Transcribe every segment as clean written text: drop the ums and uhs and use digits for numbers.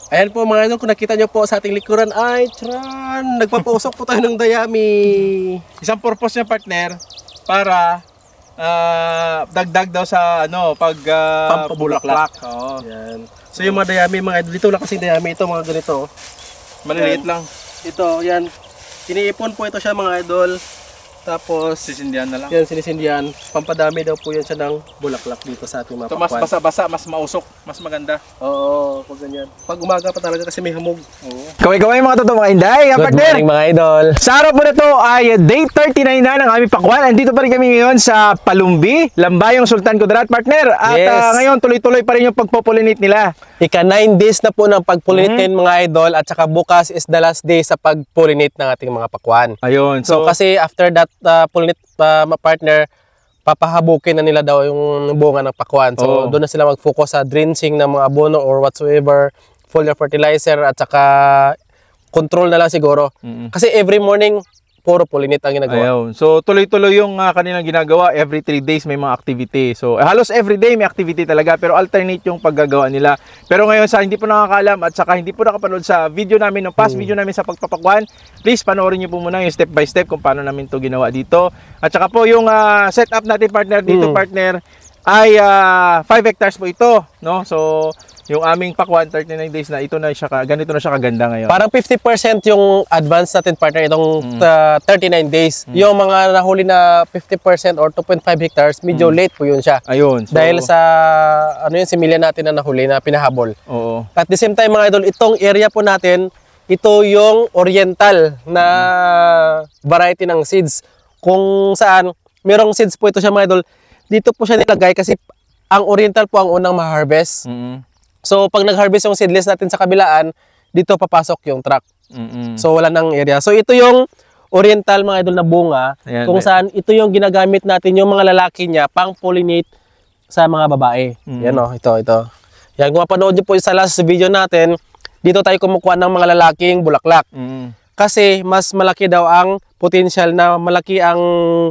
Ayan po mga idol, kung nakita nyo po sa ating likuran ay tran, nagpapausok po tayo ng dayami. Isang purpose niya, partner, para dagdag daw sa Pampabulaklak. Oo. Ayan. So yung mga dayami mga idol, dito lang kasi dayami ito mga ganito. Maliliit Ayan. lang. Ito, yan. Iniipon po ito siya mga idol. Tapos, Sisindihan na lang. yan, sinisindihan. Pampadami daw po yan siya ng bulaklak dito sa ating mga Ito mas pakwan. basa-basa, mas mausok, mas maganda. Oo, pag ganyan. Pag umaga pa talaga kasi may hamog. Oo. Kaway-kaway mga totoo mga inday, Good partner. morning mga idol. Sa araw po na to ay day 39 na ng aming pakwan. Andito pa rin kami ngayon sa Palumbi, Lambayong Sultan Kudarat, partner. At Yes. ngayon tuloy-tuloy pa rin yung pagpopolinate nila. Ika 9 days na po ng pag-pollinate ngayon mga idol at saka bukas is the last day sa pag-pollinate ng ating mga pakwan. Ayun. So kasi after that pollinate partner, papahabukin na nila daw yung bunga ng pakwan. So Oo. doon na sila mag-focus sa drenching ng mga abono or whatsoever, foliar fertilizer at saka control na lang siguro. Kasi every morning puro pollinate ang ginagawa. Ayun. So tuloy-tuloy yung kanilang ginagawa. Every 3 days may mga activity. So halos every day may activity talaga, pero alternate yung paggagawa nila. Pero ngayon sa hindi po nakakaalam at saka hindi po nakapanood sa video namin, no, past video namin sa pagpapakwan, please panoorin niyo po muna yung step by step kung paano namin to ginawa dito. At saka po yung setup natin partner dito partner ay 5 hectares po ito, no? So yung aming pakwan 39 days na ito na siya ganito na siya kaganda ngayon. Parang 50% yung advance natin partner itong 39 days. Yung mga nahuli na 50% or 2.5 hectares, medyo late po yun siya. Ayun. So, Dahil sa yung similya natin na nahuli na pinahabol. oo. At the same time mga idol, itong area po natin, ito yung oriental na variety ng seeds. Kung saan, merong seeds po ito siya mga idol, dito po siya nilagay kasi ang oriental po ang unang ma-harvest. So pag nag-harvest yung seedless natin sa kabilaan, dito papasok yung truck. So wala nang area. So ito yung oriental mga idol na bunga, Ayan, kung saan ito yung ginagamit natin yung mga lalaki niya pang pollinate sa mga babae. Yan o, ito. Yan, kung mapanood niyo po sa last video natin, dito tayo kumukuha ng mga lalaking bulaklak. Kasi mas malaki daw ang potential na malaki ang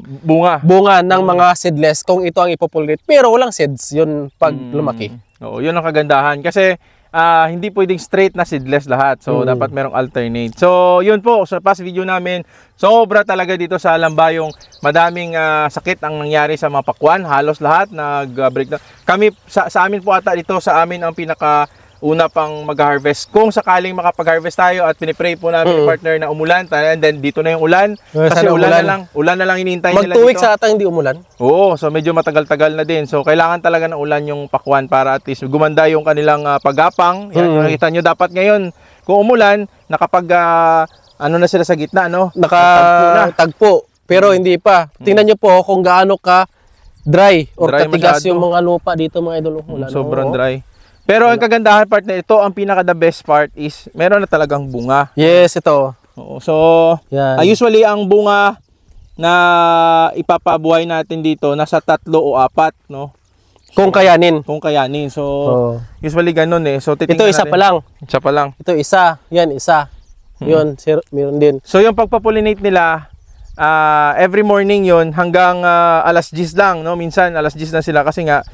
bunga ng mga seedless kung ito ang ipopollinate. Pero walang seeds yun pag lumaki. Oo, yun ang kagandahan. Kasi hindi pwedeng straight na seedless lahat. So, dapat merong alternate. So, yun po. Sa past video namin, sobra talaga dito sa Lambayong. Madaming sakit ang nangyari sa mga pakwan. Halos lahat nag-break na. Kami, sa amin po ata dito, sa amin ang pinaka una pang mag-harvest. Kung sakaling makapag-harvest tayo at pinipray po namin yung partner na umulan, and then dito na yung ulan. Kasi sana ulan na lang hinihintay nila Mag 2 dito. weeks sa ata hindi umulan. Oo, so medyo matagal-tagal na din. So kailangan talaga ng ulan yung pakwan para at least gumanda yung kanilang paggapang. Yan, nakita nyo dapat ngayon, kung umulan, nakapag ano na sila sa gitna, no? Nakatagpo. Pero hindi pa. Tingnan nyo po kung gaano ka dry or Dry katigas masyado. yung mga lupa dito mga idol. Sobrang dry. Pero ang kagandahan partner, ito ang pinaka the best part is meron na talagang bunga. Yes, ito. Oo, so Yan. usually ang bunga na ipapabuhay natin dito nasa 3 o 4, no? Kung kayanin. Kung kayanin. So Oo. usually ganun eh. So Ito isa pa lang. Isa pa lang. Ito isa. Yan, isa. Yun, meron din. So yung pagpapollinate nila every morning yon hanggang alas 10 lang, no? Minsan alas 10 na sila kasi nga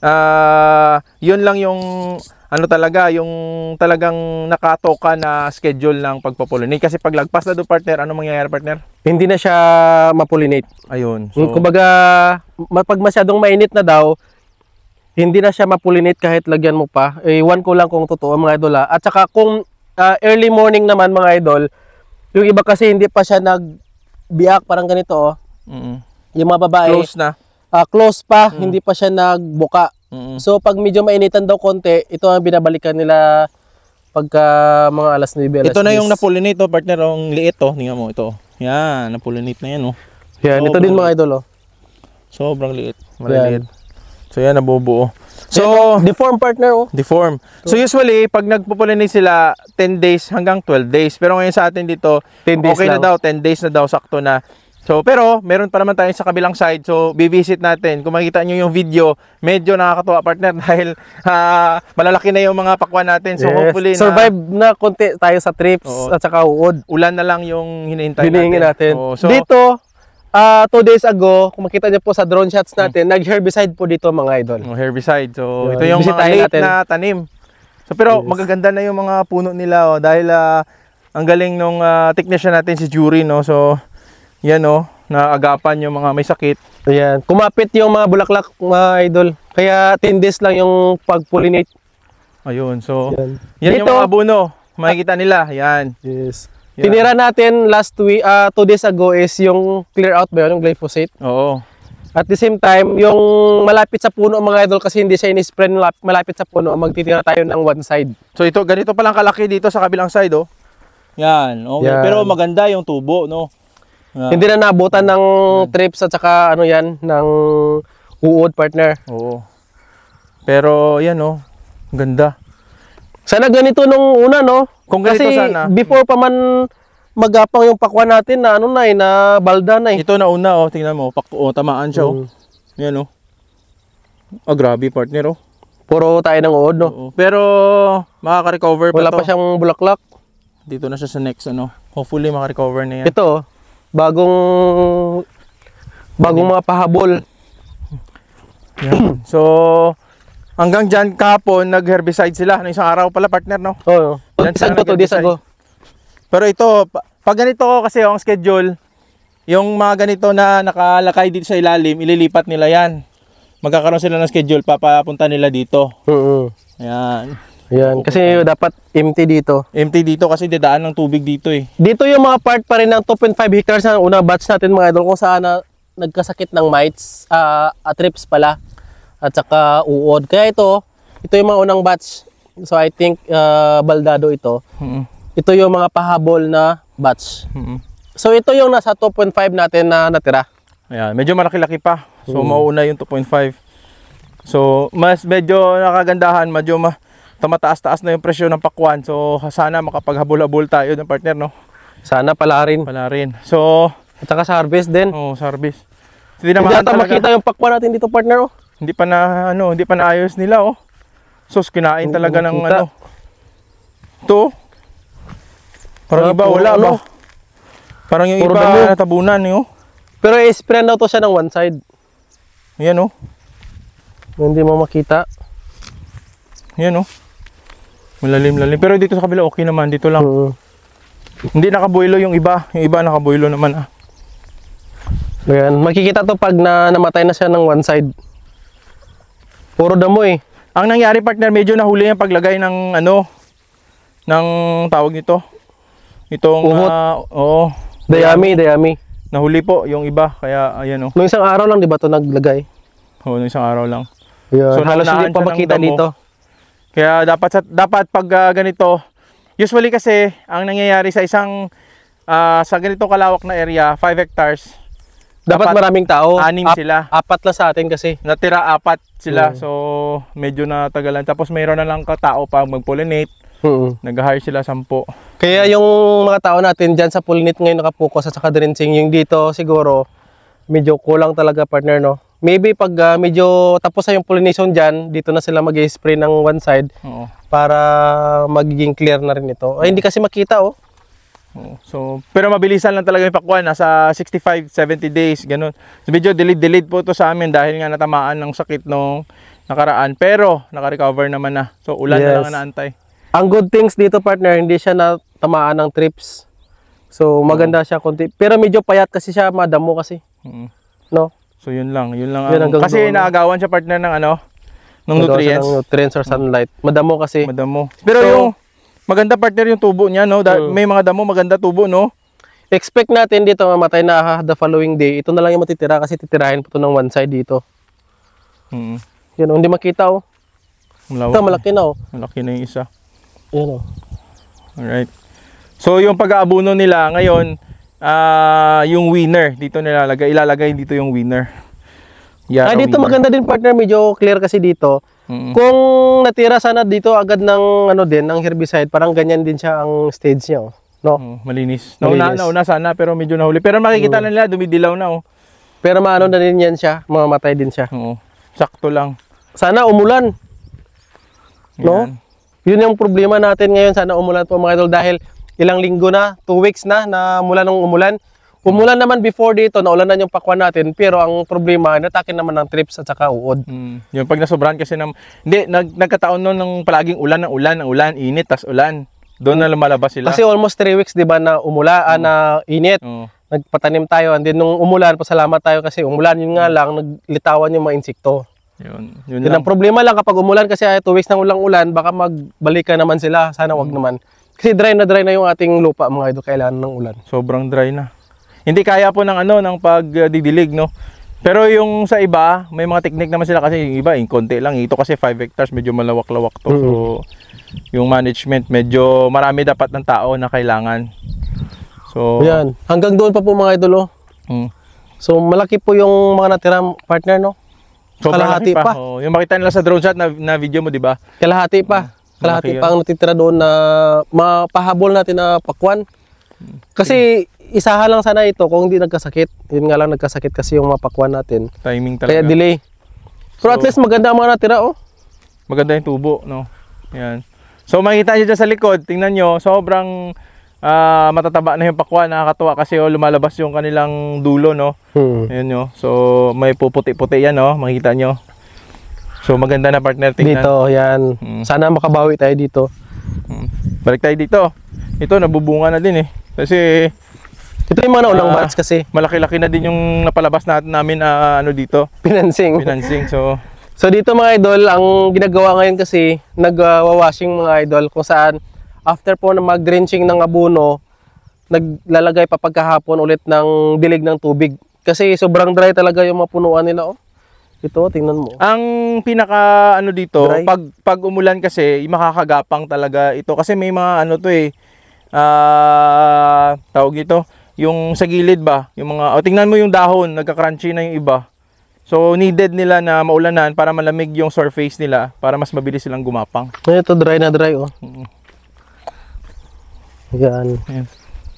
yun lang yung ano talaga, yung talagang nakatoka na schedule ng pagpapollinate. Kasi pag lagpas na do partner, ano mangyayari partner? Hindi na siya mapollinate. Ayun. Kumbaga, pag masyadong mainit na daw, hindi na siya mapollinate kahit lagyan mo pa. Iwan ko lang kung totoo mga idol. At saka kung early morning naman mga idol, yung iba kasi hindi pa siya nagbiak, parang ganito oh. Yung mga babae, Close na. close pa, hindi pa siya nagbuka. So pag medyo mainitan daw konti, ito ang binabalikan nila pagka mga alas 9, alas Ito na 10. yung napollinate oh, partner, ang liit oh. Tingnan mo ito. Yan, napollinate na yan oh. Yan, ito din mga idol oh. Sobrang liit, maliliit. So yan, nabubuo. So, deform partner oh. Deform. So usually, pag nagpo-pollinate sila, 10 days hanggang 12 days. Pero ngayon sa atin dito, 10 days okay na lang. daw, 10 days na daw, sakto na. So, pero meron pa naman tayo sa kabilang side. So, bivisit natin. Kung makikita nyo yung video, medyo nakakatuwa partner dahil malalaki na yung mga pakwan natin. So, hopefully survive na konti tayo sa trips at saka uod. ulan na lang yung hinihintay Hinihingin natin. Oo, so, Dito, 2 days ago, kung makita niyo po sa drone shots natin, nag-herbicide po dito mga idol. herbicide. So, Yun. ito yung mga Bisitahin late natin. na tanim. So pero magaganda na yung mga puno nila oh, dahil ang galing nung technician natin si Jury, no. So yan oh, naagapan yung mga may sakit. Ayan. Kumapit yung mga bulaklak, mga idol. Kaya 10 days lang yung pag-pollinate. Ayun. So Yan. yan yung Dito- mga abono. Makikita nila. Yan. Yes. Yan. Tinira natin last week, 2 days ago is yung clear out ba yun, yung glyphosate. Oo. At the same time, yung malapit sa puno mga idol kasi hindi siya in-spray malapit sa puno, magtitira tayo ng one side. So ito, ganito pa lang kalaki dito sa kabilang side, oh. Yan, okay. Yan. Pero maganda yung tubo, no? Yan. Hindi na naabutan ng trips at saka ano yan, ng uod partner. Oo. Pero yan, oh. Ganda. Sana ganito nung una, no? Kung ganito Kasi sana. before pa man magapang yung pakwan natin na ano na na balda na Ito na una, oh. Tingnan mo. Tamaan siya, oh. Yan, oh. Oh, grabe, partner, oh. Puro tayo ng uod, no? Oo. Pero makaka-recover pa Wala to. pa siyang bulaklak. Dito na siya sa next, ano. Hopefully maka-recover na yan. Ito, bagong mga pahabol. Yan. So, hanggang dyan kahapon, nag-herbicide sila. Ano, isang araw pala, partner, no? Oo. Ilan sila Saan ko to days nag-herbicide? ago? Pero ito, pag ganito kasi ang schedule, yung mga ganito na nakalakay dito sa ilalim, ililipat nila yan. Magkakaroon sila ng schedule, papapunta nila dito. Ayan. Yan, kasi dapat empty dito. Empty dito kasi dadaan ng tubig dito eh. Dito yung mga part pa rin ng 2.5 hectares na unang batch natin mga idol kung saan na nagkasakit ng mites, trips pala, at saka uod. Kaya ito yung mga unang batch. So I think baldado ito. Ito yung mga pahabol na batch. So ito yung nasa 2.5 natin na natira. Ayan, medyo malaki-laki pa. So mauuna yung 2.5. So mas medyo nakagandahan, medyo tumataas-taas na yung presyo ng pakwan. So sana makapaghabol-habol tayo ng partner, no? Sana pala rin. Pala rin. So, At saka sa harvest din. service. Hindi ata makita yung pakwan natin dito partner. Oh. Hindi pa na hindi pa naayos nila, oh. Sus, kinain Hindi talaga ko ng makita. ano. Ito. Parang iba puro wala ano. ba? Parang yung Puro iba damo. natabunan, eh, oh. Pero i-spray daw to siya ng one side. Yan, oh. Hindi mo makita. Yan, oh. Malalim-lalim. Pero dito sa kabila okay naman, dito lang. Hindi nakabuilo yung iba. Yung iba nakabuilo naman, ah. Ayan, makikita to pag namatay na siya ng one side. Puro damo eh. Ang nangyari, partner, medyo nahuli yung paglagay ng ano, ng tawag nito. Itong Uhot. oo. Dayami. Nahuli po yung iba, kaya ayan, oh. Nung isang araw lang, di ba to naglagay? Oo, nung isang araw lang. Ayan, So, halos naunaan hindi pa siya ng makita damo. dito. Kaya dapat pag ganito, usually kasi ang nangyayari sa isang sa ganitong kalawak na area, 5 hectares, Dapat maraming tao. 6 sila. Apat lang sa atin kasi. Natira 4 sila. So medyo natagalan. Tapos mayroon na lang katao pa mag-pollinate. Nag-hire sila 10. Kaya yung mga tao natin dyan sa pollinate ngayon nakapokus at saka drenching, yung dito siguro medyo kulang talaga partner, no? Maybe pag medyo tapos na yung pollination dyan, dito na sila mag-spray ng one side Oo. para magiging clear na rin ito. Ay, hindi kasi makita, oh. Oo. So, pero mabilisan lang talaga yung pakwan. Nasa 65, 70 days, ganun. So, medyo delayed po to sa amin dahil nga natamaan ng sakit nung nakaraan. Pero, naka-recover naman na. So, ulan na lang ang naantay. Ang good things dito partner, hindi siya natamaan ng trips. So, maganda siya konti. Pero medyo payat kasi siya, madamo kasi. No? So, yun lang. Yun lang. Yun hanggang Kasi doon. naagawan siya partner ng ano, ng Magawa siya nutrients. ng nutrients or sunlight. Madamo kasi. Madamo. Pero So, yung maganda partner yung tubo niya, no? May mga damo, maganda tubo, no? expect natin dito mamatay na the following day. Ito na lang yung matitira kasi titirahin po ito ng one side dito. Yan, hindi makita, oh. Ito, malaki na, oh. Malaki na yung isa. Yan, oh. Alright. So, yung pag-aabuno nila ngayon, yung winner, dito nilalagay, ilalagay dito yung winner. Yeah, Dito maganda din partner, medyo clear kasi dito. Kung natira sana dito agad ng ano din, ng herbicide, parang ganyan din siya ang stage niya, oh. No? Malinis. Malinis. Nauna sana pero medyo nahuli. Pero makikita na nila, dumidilaw na, oh. Pero maano na din yan siya, mamamatay din siya. Oo. Sakto lang. Sana umulan. No? Yan. Yun yung problema natin ngayon, sana umulan po mga idol dahil ilang linggo na, 2 weeks na mula nung umulan, Umulan naman before dito, naulanan yung pakwan natin, pero ang problema, natake naman ng trips at saka uod. Yung pag nasobrahan kasi ng... Hindi, nagkataon nun ng palaging ulan, init, tas ulan. Doon na lumalabas sila. Kasi almost 3 weeks, di ba, na na init. Oo. Nagpatanim tayo, and then nung umulan, pasalamat tayo kasi umulan, yun nga lang, naglitawan yung mga insekto. Yun Yun lang. ang problema lang kapag umulan kasi 2 weeks nang ulang-ulan, baka magbalikan naman sila, sana wag naman. Kasi dry na yung ating lupa mga idol, kailangan ng ulan. Sobrang dry na. Hindi kaya po ng ng pagdidilig, no. Pero yung sa iba, may mga technique naman sila kasi yung iba, konti lang. Ito kasi 5 hectares, medyo malawak-lawak to. So yung management medyo marami dapat ng tao na kailangan. So Ayan, hanggang doon pa po mga idol. So malaki po yung mga natira partner, no? sobrang kalahati laki pa. Oh, yung makita nila sa drone shot na video mo, di ba? Kalahati pa. Kalahati malaki pa ang natitira doon na mapahabol natin na pakwan. Kasi isaha lang sana ito kung hindi nagkasakit. Yun nga lang nagkasakit kasi yung mapakwan natin. Timing talaga. Kaya delay. Pero at So, least maganda ang mga natira, oh. Maganda yung tubo, no? Yan. So makikita nyo dyan sa likod, tingnan nyo, sobrang matataba na yung pakwan, nakakatuwa kasi lumalabas yung kanilang dulo, no? Ayan nyo. So may puputi-puti yan, no? Makikita nyo. So maganda na partner, tingnan. Dito, yan. Sana makabawi tayo dito. Balik tayo dito. Ito, nabubunga na din eh. Kasi Ito yung mga naunang batch kasi. malaki-laki na din yung napalabas namin dito. Financing. Financing. So So dito mga idol, ang ginagawa ngayon kasi, nagwawashing mga idol kung saan after po na mag-drenching ng abono, naglalagay pa pagkahapon ulit ng dilig ng tubig. Kasi sobrang dry talaga yung mapunuan nila, oh. Ito, tingnan mo. ang pinaka dito, Dry. pag umulan kasi, makakagapang talaga ito kasi may mga to eh. Tawag ito, yung sa gilid ba, yung mga tingnan mo yung dahon, nagka-crunchy na yung iba. So needed nila na maulanan para malamig yung surface nila para mas mabilis silang gumapang. Ito, dry na dry, oh. Yan. Ayan.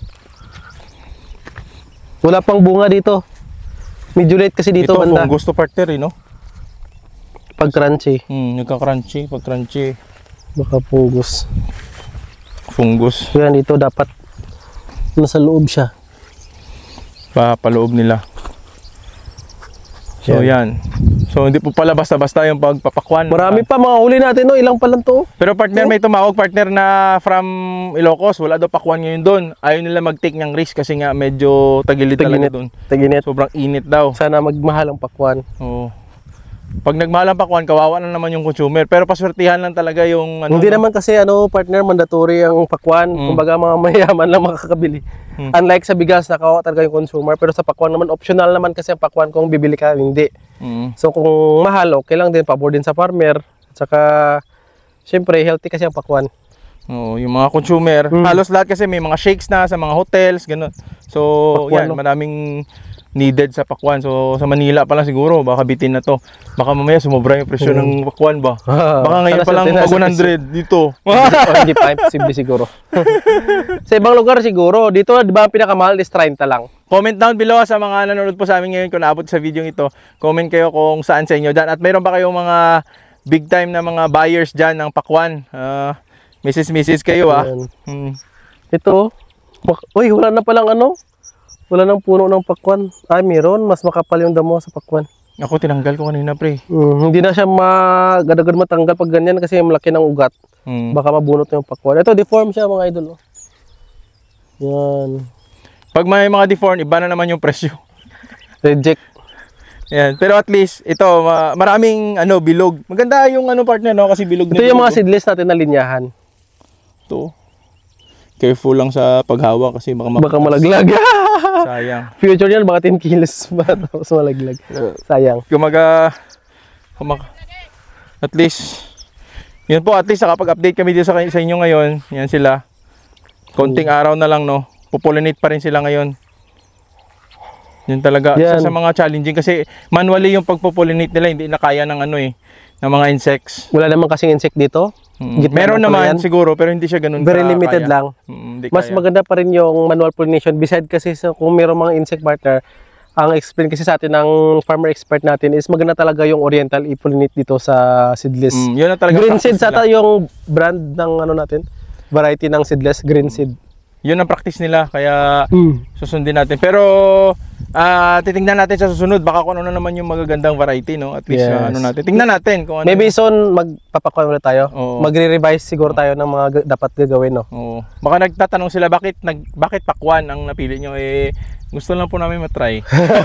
Wala pang bunga dito. Medyo late kasi dito Ito, banda. fungus to partner no? Pag crunchy. Nagka-crunchy, pag crunchy, Baka fungus. fungus Yan, dito dapat nasa loob siya. paloob nila. So yan. So hindi po pala basta-basta yung pagpapakwan. Marami pa mga huli natin, no? Ilang pa lang to. Pero partner, may tumawag partner na from Ilocos, wala daw pakwan ngayon doon. Ayaw nila mag-take ng risk kasi nga medyo tagilid talaga doon. Taginit. Sobrang init daw. Sana magmahal ang pakwan. Oo. Pag nagmahal ang pakwan, kawawa na naman yung consumer. Pero paswertihan lang talaga yung Hindi naman kasi partner, mandatory ang pakwan. Kumbaga mga mayaman lang makakabili. Unlike sa bigas, nakawa talaga yung consumer. Pero sa pakwan naman, optional naman kasi ang pakwan kung bibili ka, hindi. So kung mahal, okay lang din, pabor din sa farmer. At saka, syempre, healthy kasi ang pakwan. Oo, yung mga consumer, halos lahat kasi may mga shakes na sa mga hotels, ganun. So, Pakwan, yan, no? maraming needed sa pakwan. So, sa Manila pa lang siguro, baka bitin na to. Baka mamaya sumobra yung presyo ng pakwan ba? Baka ngayon pa lang mag 100 dito. Hindi pa, imposible siguro. Sa ibang lugar siguro. Dito, di ba, ang pinakamahal is 30 lang. Comment down below sa mga nanonood po sa amin ngayon kung naabot sa video ito. Comment kayo kung saan sa inyo dyan. At mayroon pa kayong mga big time na mga buyers dyan ng pakwan. Mrs. kayo Ayan. Ito, uy, wala na palang wala nang puno ng pakwan. Ay, meron. Mas makapal yung damo sa pakwan. Ako tinanggal ko kanina pre. Hindi na siya agad-agad matanggal pag ganyan kasi malaki ng ugat. Baka mabunot yung pakwan. Ito, deform siya mga idol. Yan. Pag may mga deform, iba na naman yung presyo. Reject. Yan. Pero at least, ito, maraming bilog. Maganda yung partner, no? Kasi bilog na Ito yung bilog. mga seedless natin na linyahan. Ito. Careful lang sa paghawak kasi Baka malaglag. sayang. Future yan, baka 10 kilos ba tapos malaglag. Sayang. At least, yun po, at least nakapag-update kami dito sa inyo ngayon. Yan sila. Konting araw na lang, no? Populate pa rin sila ngayon. Yun talaga, Yan. isa sa mga challenging kasi manually yung pagpopulate nila, hindi na kaya ng ng mga insects. Wala naman kasing insect dito. Gitna Meron ng naman yan. siguro, pero hindi siya ganun Very limited kaya. lang. Hindi Mas kaya. maganda pa rin yung manual pollination. Besides kasi kung mayroong mga insect partner, ang explain kasi sa atin ng farmer expert natin is maganda talaga yung oriental i-pollinate dito sa seedless. Yun na talaga Green practice seed nila. ata yung brand ng natin, variety ng seedless, green seed. yun ang practice nila, kaya susundin natin. Pero titingnan natin sa susunod, baka kung ano na naman yung magagandang variety, no? At least Yes. ano natin. Tingnan natin kung ano. Maybe soon magpapakuan ulit tayo. Oo. Magre-revise siguro tayo ng mga dapat gagawin, no? Oo. Baka nagtatanong sila bakit pakwan ang napili nyo, gusto lang po namin matry.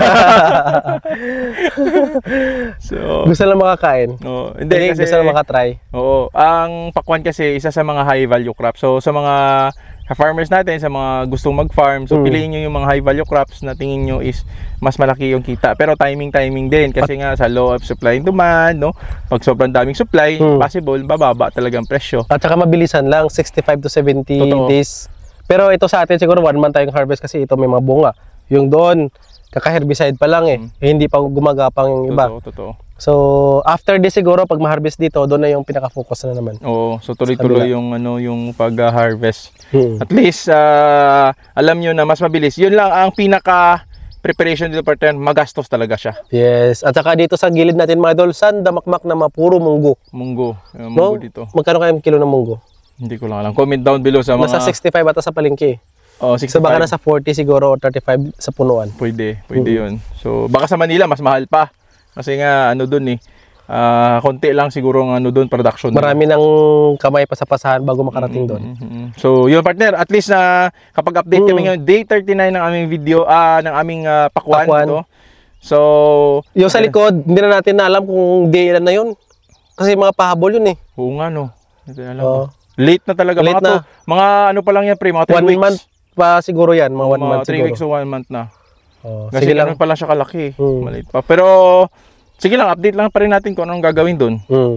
So, Gusto lang makakain. hindi kasi gusto lang makatry. oo, ang pakwan kasi isa sa mga high value crops. So sa mga farmers natin, sa mga gustong mag-farm, so piliin nyo yung mga high value crops na tingin nyo is mas malaki yung kita. Pero timing din kasi nga sa law of supply and demand, no? Pag sobrang daming supply, possible bababa talaga ang presyo. At saka mabilisan lang, 65 to 70 Totoo. days. Pero ito sa atin siguro 1 month tayong harvest kasi ito may mga bunga. Yung doon, kaka-herbicide pa lang hindi pa gumagapang yung iba. Totoo. So, after this siguro, pag ma-harvest dito, doon na yung pinaka-focus na naman. Oo, so tuloy-tuloy yung pag-harvest. Hmm. At least alam nyo na mas mabilis. Yun lang ang pinaka preparation dito, partner, magastos talaga siya. Yes. At saka dito sa gilid natin mga idol, sandamakmak na mapuro munggo. Munggo No? dito. Magkano kaya yung kilo ng munggo? Hindi ko lang alam. Comment down below sa mga Nasa 65 ata sa palengke. Oh, So 65. baka nasa 40 siguro or 35 sa punuan. Pwede yun. So baka sa Manila mas mahal pa. Kasi nga doon konti lang siguro ang production. Marami ng kamay pasapasahan bago makarating doon. So yun, partner, at least na kapag update kami ngayon, day 39 ng aming video, ng aming pakwan. Ito. So Yung sa likod, hindi na natin na alam kung day ilan na yun. Kasi mga pahabol yun oo nga, no. Hindi alam. Oo. Late na talaga. Late na. Mga pa lang yan, pre, mga 3 1 weeks. month pa siguro yan, mga 1 month 3 siguro. weeks o 1 month na. Sige Kasi lang. pa lang siya kalaki. Mm. Maliit pa. Pero sige lang, update lang pa rin natin kung anong gagawin doon.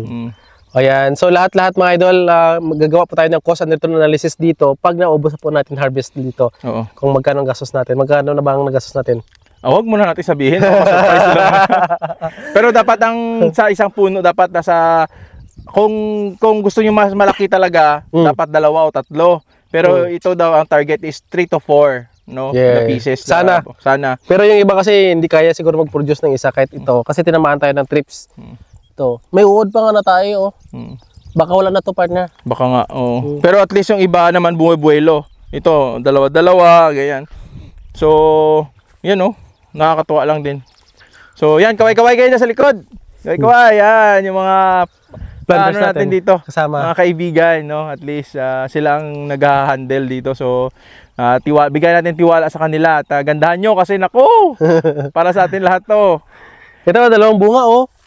Ayan. So lahat-lahat mga idol, magagawa po tayo ng cost and return analysis dito pag naubos na po natin harvest dito. Oo. Kung magkano ang gastos natin. Magkano na ba ang nagastos natin? Huwag muna natin sabihin. Surprise lang. Pero dapat sa isang puno, dapat nasa, kung gusto nyo mas malaki talaga, dapat 2 o 3. Pero ito daw, ang target is 3 to 4. No? Yeah. Na pieces. Sana. Pero yung iba kasi hindi kaya siguro mag-produce ng isa kahit ito. Kasi tinamaan tayo ng trips. Ito. May uod pa nga na tayo. Baka wala na to, partner. Baka nga, oo. Pero at least yung iba naman bumubuelo. Ito, 2, ganyan. So, yan nakakatuwa lang din. So, yan, kaway-kaway kayo na sa likod. Kaway-kaway, yan, yung mga Planters natin dito. Kasama. Mga kaibigan, no? At least sila ang nag-handle dito. So, bigyan natin tiwala sa kanila at gandahan nyo kasi naku, para sa atin lahat to. Ito, 2 bunga,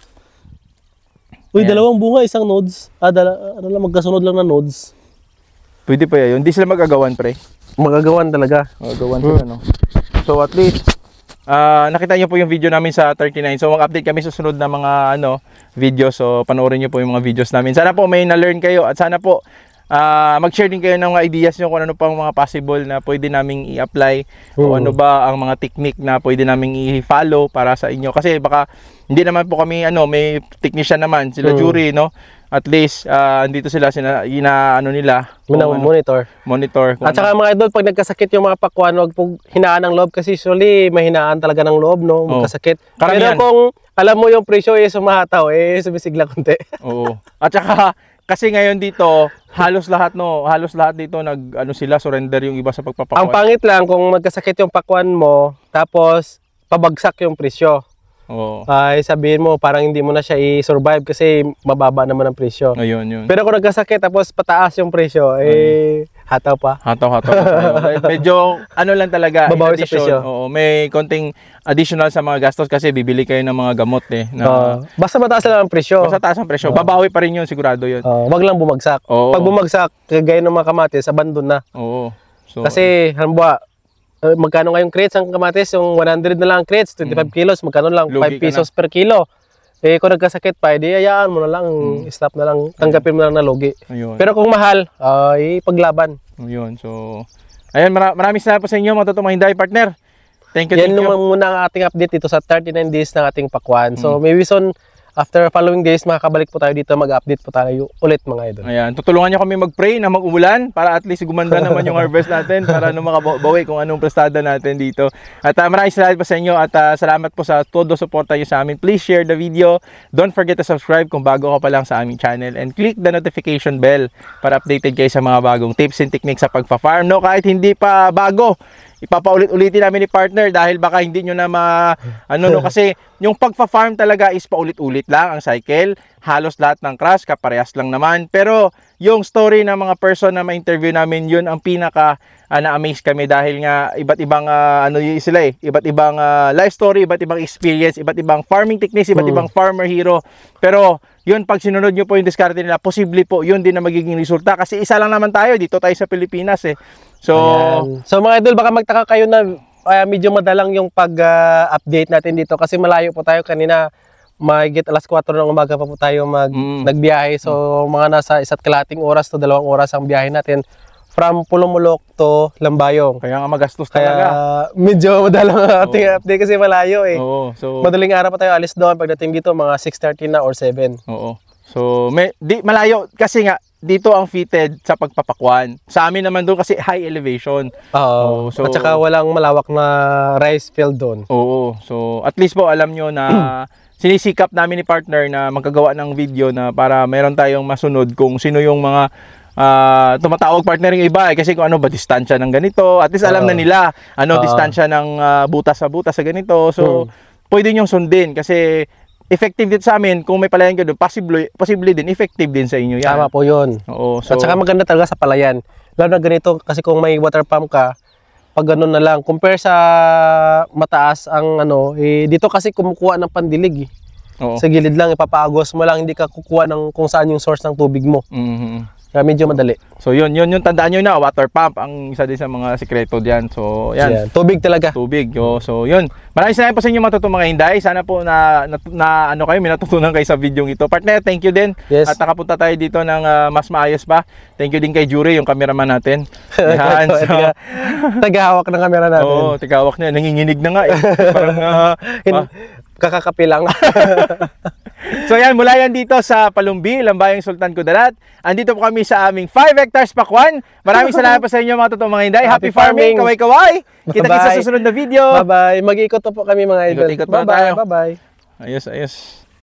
Uy, 2 bunga, isang nodes. Magkasunod lang na nodes. Pwede pa yun. Hindi sila magagawan, pre. Magagawan talaga. Magagawan sila, no? So, at least, nakita niyo po yung video namin sa 39. So, mag-update kami sa sunod na mga video. So, panoorin niyo po yung mga videos namin. Sana po may na-learn kayo at sana po mag-share din kayo ng mga ideas niyo kung ano pang mga possible na pwede naming i-apply o ano ba ang mga technique na pwede naming i-follow para sa inyo. Kasi baka hindi naman po kami may technician naman sila jury, no? At least andito sila nila monitor At saka mga idol, pag nagkasakit yung mga pakwan, huwag pong hinaan ng loob kasi usually may hinaan talaga ng loob, no? Magkasakit. Karamihan. Pero kung alam mo yung presyo sumahataw, sumisigla konti. Oo. At saka kasi ngayon dito, halos lahat dito sila surrender yung iba sa pagpapakwan. Ang pangit lang kung magkasakit yung pakwan mo, tapos pabagsak yung presyo. Oo. Ay sabihin mo parang hindi mo na siya i-survive kasi mababa naman ang presyo. Ayun, yun. Pero kung nagkasakit tapos pataas yung presyo, hataw pa. Hataw. Medyo lang talaga. Babawi sa presyo. Oo, may konting additional sa mga gastos kasi bibili kayo ng mga gamot Basta mataas lang ang presyo. Basta taas ang presyo. Babawi pa rin yun, sigurado yun. Wag lang bumagsak. Oo. Pag bumagsak, kagaya ng mga kamatis, abandon na. Oo. So, Kasi, halimbawa, magkano ngayong crates ang kamatis? Yung 100 na lang ang crates, 25 kilos, magkano lang? Lugi 5 pesos per kilo. Kung nagkasakit pa, hayaan mo na lang, stop na lang, tanggapin mo na lang na lugi. ayun. Pero kung mahal, paglaban. Ayun. So, ayun, maraming salamat po sa inyo, mga totoong Mahinday partner. Thank you. Yan naman muna ang ating update dito sa 39 days ng ating pakwan. So, maybe soon, after following days, makakabalik po tayo dito, mag-update po tayo ulit mga idol. Ayan, tutulungan niyo kami mag-pray na mag-umulan para at least gumanda naman yung harvest natin para makabawi kung anong prestada natin dito. At maraming salamat po sa inyo at salamat po sa todo suporta niyo sa amin. Please share the video. Don't forget to subscribe kung bago ka pa lang sa aming channel and click the notification bell para updated kayo sa mga bagong tips and techniques sa pagpa-farm. No, kahit hindi pa bago, ipapaulit-ulitin namin ni partner dahil baka hindi nyo na kasi yung pagpa-farm talaga is paulit-ulit lang ang cycle. Halos lahat ng crush, kaparehas lang naman. Pero yung story ng mga person na ma-interview namin, yun ang pinaka na-amaze kami dahil nga iba't ibang iba't ibang life story, iba't ibang experience, iba't ibang farming techniques, iba't ibang farmer hero. Pero yun, pag sinunod nyo po yung diskarte nila, posible po yun din na magiging resulta kasi isa lang naman tayo, dito tayo sa Pilipinas eh. So, so mga idol, baka magtaka kayo na medyo madalang yung pag-update natin dito kasi malayo po tayo kanina. Mahigit alas 4 ng umaga pa po tayo nagbiyahe. So mga nasa 1.5 oras to 2 oras ang biyahe natin from Pulumulok to Lambayong. kaya nga magastos Kaya talaga. medyo madalang ang ating update kasi malayo eh. Oo, so Madaling araw pa tayo alis doon, pagdating dito mga 6:30 na or 7. oo. So malayo kasi nga dito ang fitted sa pagpapakwan. Sa amin naman doon kasi high elevation. Oo. So, At saka walang malawak na rice field doon. Oo. So at least po alam nyo na sinisikap namin ni partner na magkagawa ng video na para meron tayong masunod kung sino yung mga tumatawag partner yung iba kasi kung ano ba distansya ng ganito, at least alam na nila distansya ng butas sa ganito. So pwede nyo sundin kasi effective din sa amin. Kung may palayan ka doon, posible din effective din sa inyo yan. Tama po yun. Oo, so At saka maganda talaga sa palayan. Lalo na ganito kasi kung may water pump ka, pag ganun na lang, compare sa mataas ang dito kasi kumukuha ng pandilig eh. oo. Sa gilid lang, ipapaagos mo lang, hindi ka kukuha ng kung saan yung source ng tubig mo. Mhm. Kaya medyo madali. So yun tandaan nyo na, water pump ang isa din sa mga sikreto diyan. So yan. Yan, tubig talaga. Tubig. So yun. Maraming salamat po sa inyo matutong mga hinday. Sana po na kayo, may natutunan kayo sa video ito. Partner, thank you din. Yes. At nakapunta tayo dito ng mas maayos pa. Thank you din kay Jury, yung cameraman natin. Yan. So, Tagahawak ng camera natin. oo, tigawak niya. Nanginginig na nga eh. Parang Kakakapi lang. So yan, mula yan dito sa Palumbi, Lambayong Sultan Kudarat. Andito po kami sa aming 5 hectares pakwan. Maraming salamat po sa inyo mga totoong mga hinday. Happy farming, kaway-kaway. Kita-kita sa susunod na video. Bye-bye. Mag-iikot po kami mga idol. Ikot-ikot muna tayo. Bye-bye. Ayos.